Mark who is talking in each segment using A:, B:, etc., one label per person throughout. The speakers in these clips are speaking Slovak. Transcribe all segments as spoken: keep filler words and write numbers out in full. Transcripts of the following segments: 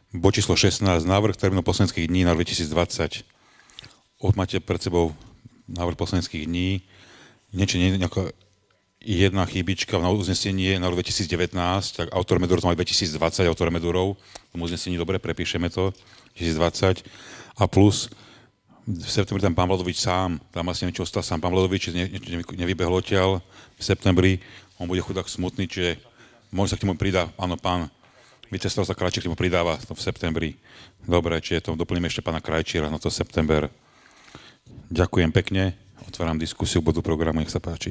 A: Bod číslo šestnásť. Návrh termínu poslaneckých dní na dvetisícdvadsať. Od máte pred sebou návrh poslaneckých dní. Niečo nie je nejaká jedna chybička na uznesenie na rok dvetisícdevätnásť, tak autor Medurov to má dvetisícdvadsať, autor Medurov. V tom uznesení dobre, prepíšeme to. dvetisícdvadsať. A plus v septembri tam pán Vladovič sám, tam asi niečo ostal sám pán Vladovič, ne, ne, nevybehol odtiaľ v septembri. On bude chudák smutný, čiže možno sa k nemu pridá, áno, pán Víťazslav sa Krajčík k nemu pridáva to v septembri. Dobre, čiže to doplníme ešte pána Krajčíra na to september. Ďakujem pekne. Otváram diskusiu bodu programu, nech sa páči.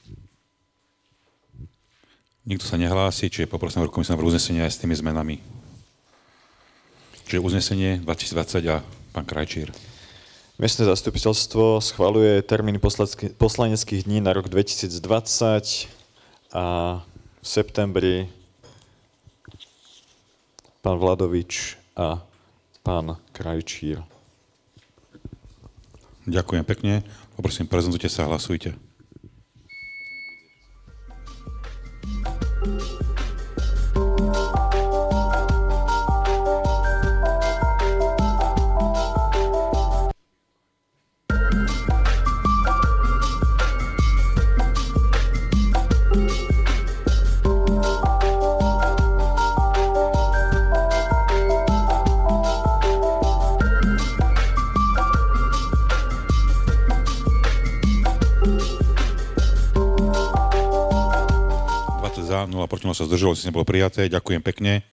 A: Nikto sa nehlási, čiže poprosím komisiu na uznesenie aj s tými zmenami. Čiže uznesenie dvetisícdvadsať a pán Krajčír.
B: Miestne zastupiteľstvo schvaľuje termín poslaneckých dní na rok dvetisícdvadsať a v septembri pán Vladovič a pán Krajčír.
A: Ďakujem pekne. Poprosím, prezentujte sa, hlasujte. nula proti nula sa zdržalo, si nebolo prijaté. Ďakujem pekne.